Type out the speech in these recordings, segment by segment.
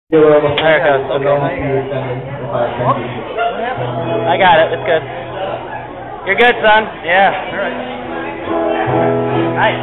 There it goes. Okay. I got it. It's good. You're good, son. Yeah. All right. Nice.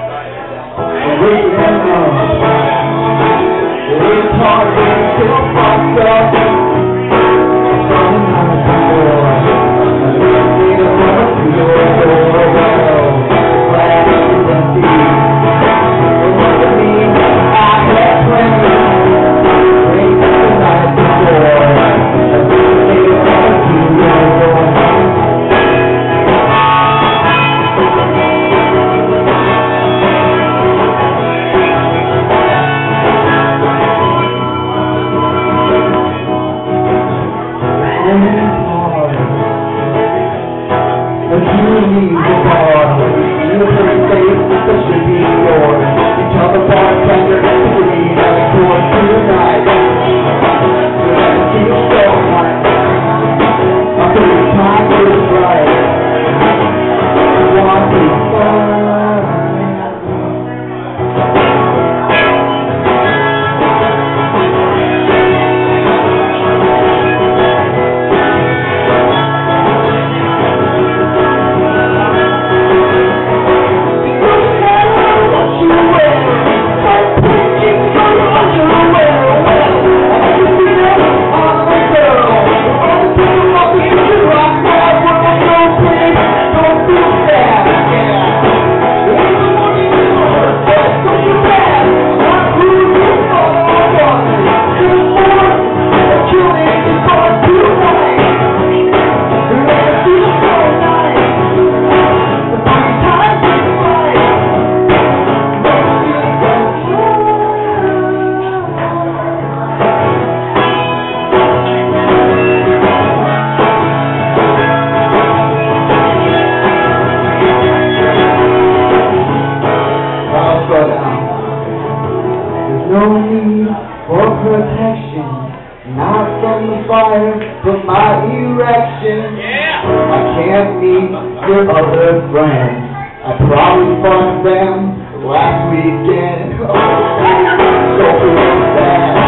No need for protection, not from the fire, but my erection. Yeah. I can't meet your other friends. I probably fucked them last weekend. So sad.